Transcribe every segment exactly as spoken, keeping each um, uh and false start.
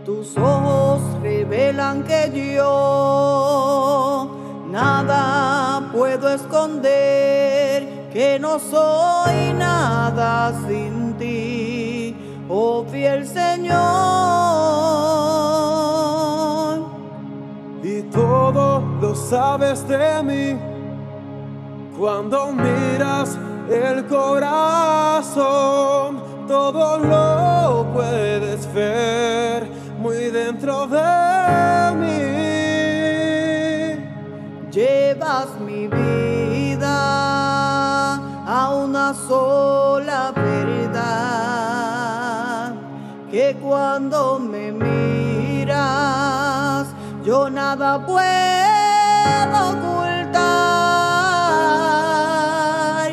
Tus ojos revelan que yo nada puedo esconder, que no soy nada sin ti, oh fiel Señor. Y todo lo sabes de mí, cuando miras el corazón, todo lo puedes ver muy dentro de mí. Llevas mi vida a una sola verdad, que cuando me miras yo nada puedo ocultar.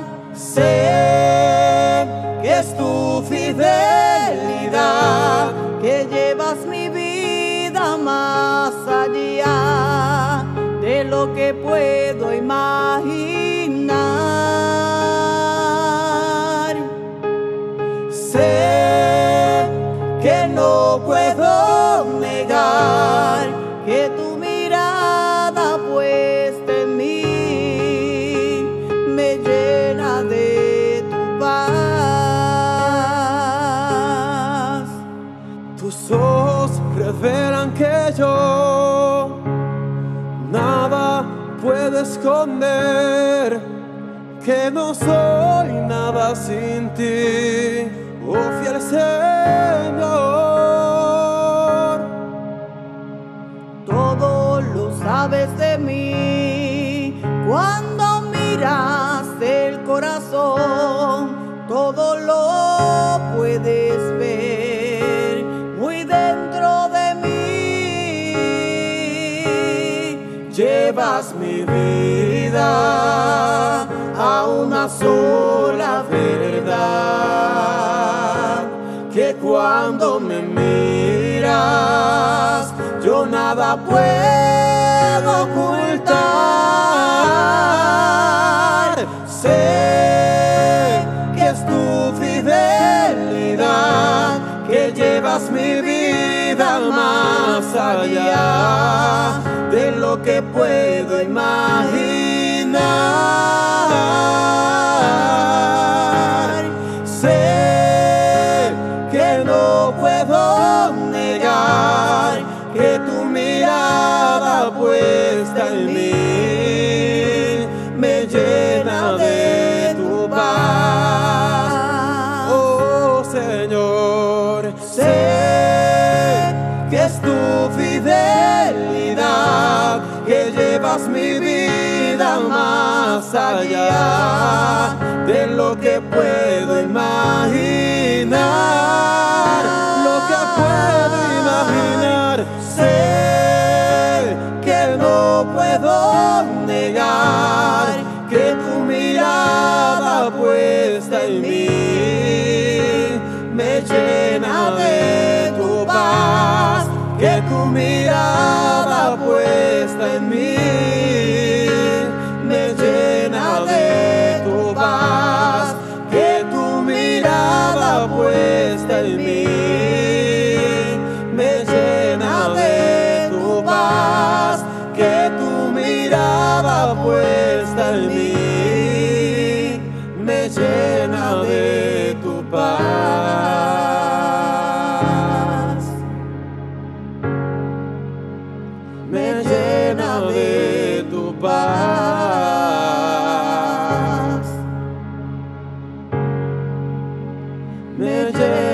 Sé que es tu fidelidad, que llevas mi vida más allá de lo que puedo imaginar. Sé que no puedo negar que tu mirada puesta en mí me llena de tu paz. Tus ojos revelan que yo nada puedo esconder, que no soy nada sin ti, oh fiel Señor. Todo lo sabes de mí, cuando miras el corazón, todo lo puedes ver muy dentro de mí. Llevas mi vida a una sola verdad, que cuando me miras yo nada puedo ocultar. Sé que es tu fidelidad, que llevas mi vida más allá de lo que puedo imaginar. Sé que no puedo negar que tu mirada puesta en mí me llena de tu paz, Oh Señor, sé que es tu fidelidad, que llevas mi vida más allá de lo que puedo imaginar, lo que puedo imaginar. Sé que no puedo negar que tu mirada puesta en mí me llena de tu paz, que tu mirada puesta en mí me llena de tu paz, que tu mirada puesta en mí me llena de tu paz, que tu mirada puesta en mí me llena de tu paz, me llena de tu paz, me llena